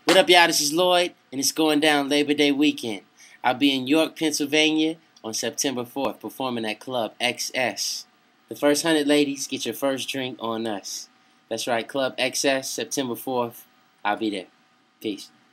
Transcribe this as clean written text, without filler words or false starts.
What up, y'all? This is Lloyd, and it's going down Labor Day weekend. I'll be in York, Pennsylvania on September 4th, performing at Club XS. The first 100 ladies get your first drink on us. That's right, Club XS, September 4th. I'll be there. Peace.